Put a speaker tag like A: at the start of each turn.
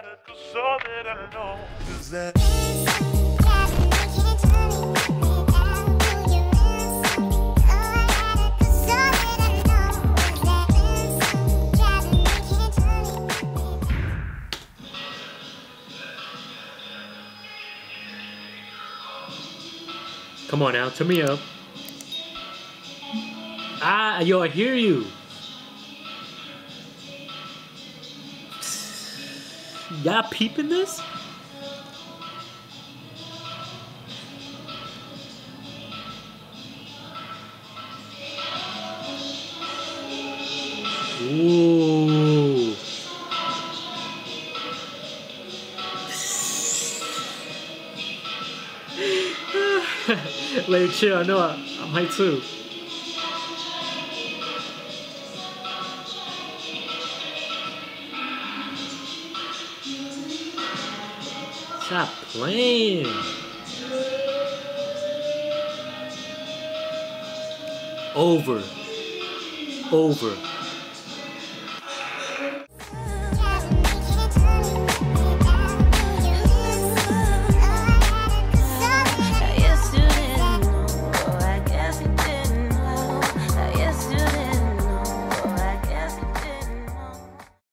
A: Come on now, turn me up. Ah, yo, I hear you. Y'all peeping this? Ooh. Let me chill, I know I'm high too. Stop playing. Over.